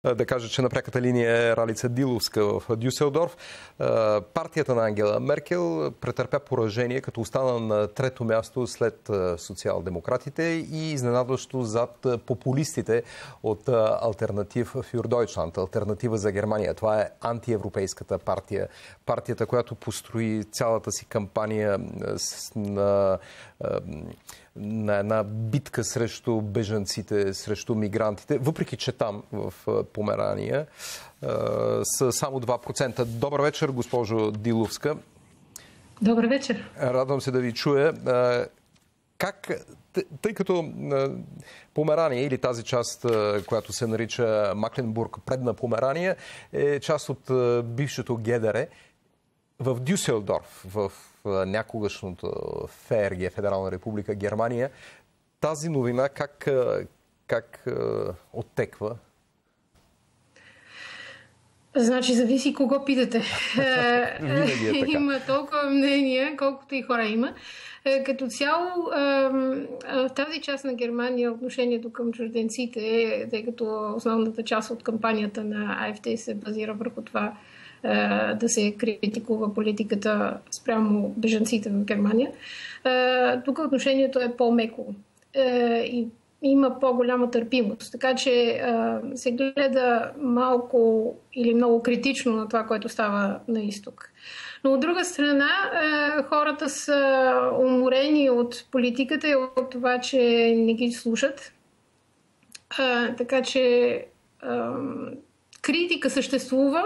да кажа, че на пряката линия е Ралица Диловска в Дюселдорф. Партията на Ангела Меркел претърпя поражение, като остана на трето място след социал-демократите и изненадващо зад популистите от Алтернатив фюр Дойчланд, Алтернатива за Германия. Това е антиевропейската партия. Партията, която построи цялата си кампания на една битка срещу бежанците, срещу мигрантите, въпреки че там, в Померания, са само 2%. Добър вечер, госпожо Диловска. Добър вечер. Радвам се да ви чуя. Тъй като Померания или тази част, която се нарича Макленбург, предна Померания, е част от бившето ГДР, в Дюселдорф, в някогашното ФРГ, Федерална република Германия, тази новина как оттеква? Значи, зависи кого питате. Винаги е така. Има толкова мнения, колкото и хора има. Като цяло, в тази част на Германия отношението към чужденците, тъй като основната част от кампанията на АФД се базира върху това да се критикува политиката спрямо бежанците в Германия. Тук отношението е по-меко и има по-голяма търпимост. Така че се гледа малко или много критично на това, което става на изток. Но от друга страна, хората са уморени от политиката и от това, че не ги слушат. Така че критика съществува,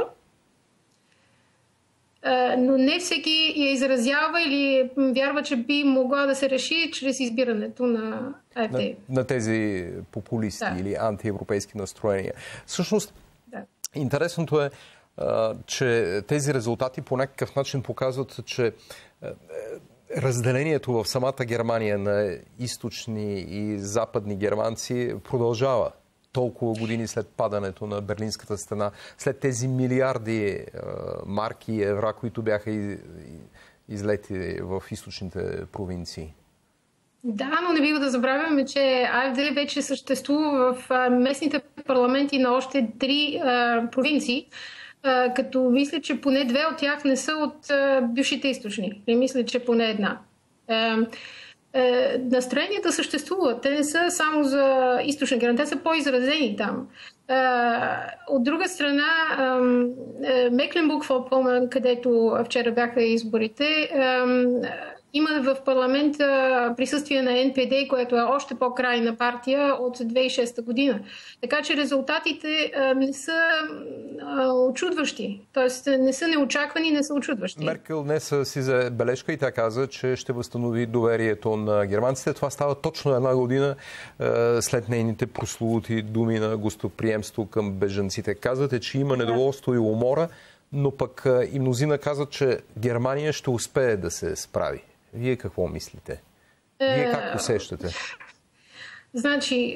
но не всеки я изразява или вярва, че би могла да се реши чрез избирането на АФД. На тези популисти или антиевропейски настроения. Всъщност, интересното е, че тези резултати по някакъв начин показват, че разделението в самата Германия на източни и западни германци продължава. Толкова години след падането на Берлинската стена, след тези милиарди марки и евра, които бяха излети в източните провинции. Да, но не бива да забравяме, че АФД вече съществува в местните парламенти на още 3 провинции, като мисля, че поне 2 от тях не са от бившите източни. И мисля, че поне една. Настроенията съществуват. Те не са само за източна Германия, те са по-изразени там. От друга страна, Мекленбург-Форпомен, където вчера бяха изборите, има в парламента присъствие на НПД, което е още по-крайна партия от 2006 година. Така че резултатите не са очудващи. Тоест не са неочаквани, не са очудващи. Меркел днес си взе бележка и тя каза, че ще възстанови доверието на германците. Това става точно 1 година след нейните прословути думи на гостоприемство към бежанците. Казвате, че има недоволство и умора, но пък и мнозина казват, че Германия ще успее да се справи. Вие какво мислите? Вие как усещате? Значи,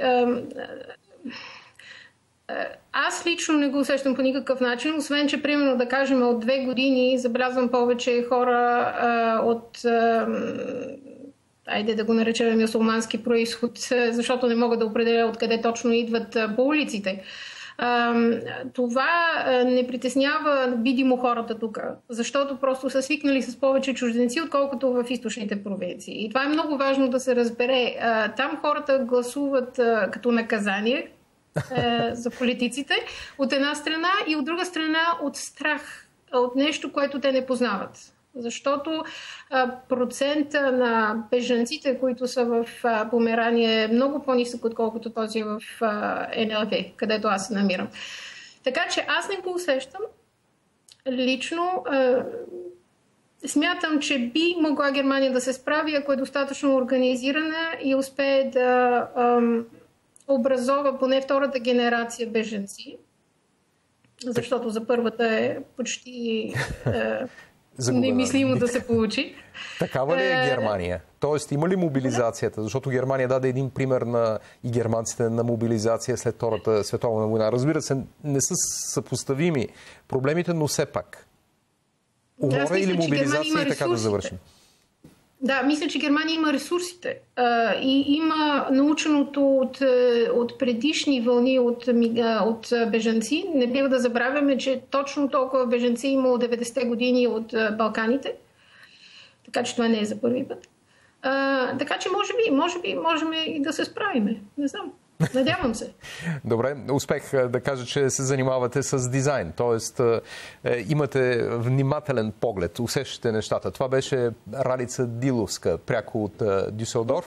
аз лично не го усещам по никакъв начин, освен, че примерно да кажем от 2 години забелязвам повече хора от айде да го наречем мюсюлмански произход, защото не мога да определя откъде точно идват по улиците. Това не притеснява видимо хората тук, защото просто са свикнали с повече чужденци, отколкото в източните провинции. И това е много важно да се разбере. Там хората гласуват като наказание за политиците от една страна и от друга страна от страх, от нещо, което те не познават. Защото процента на бежанците, които са в Померания, е много по-нисък, отколкото този в НЛВ, където аз се намирам. Така че аз не го усещам. Лично смятам, че би могла Германия да се справи, ако е достатъчно организирана и успее да образова поне втората генерация бежанци. Защото за първата е почти... немислимо да се получи. Такава ли е Германия? Тоест, има ли мобилизацията? Защото Германия даде един пример и германците на мобилизация след Втората световна война. Разбира се, не са съпоставими проблемите, но все пак. Умора или мобилизация и така да завършим? Да, мисля, че Германия има ресурсите и има наученото от предишни вълни от бежанци. Не бива да забравяме, че точно толкова бежанци има от 90-те години от Балканите. Така че това не е за първи път. Така че може би можем и да се справиме. Не знам. Надявам се. Добре, успех да кажа, че се занимавате с дизайн, т.е. имате внимателен поглед, усещате нещата. Това беше Ралица Диловска, пряко от Дюселдорф.